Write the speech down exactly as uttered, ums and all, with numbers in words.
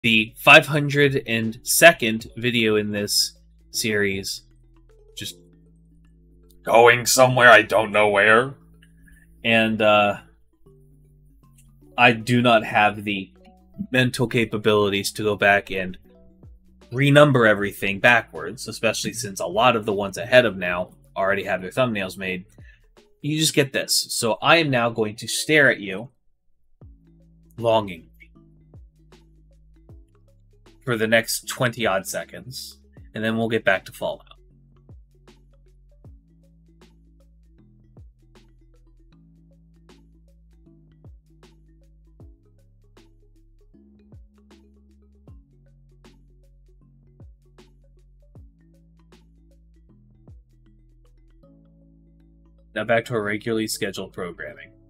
the five hundred second video in this series, just going somewhere I don't know where. And uh, I do not have the mental capabilities to go back and renumber everything backwards, especially since a lot of the ones ahead of now already have their thumbnails made. You just get this. So I am now going to stare at you longing for the next twenty odd seconds, and then we'll get back to Fallout. Now back to our regularly scheduled programming.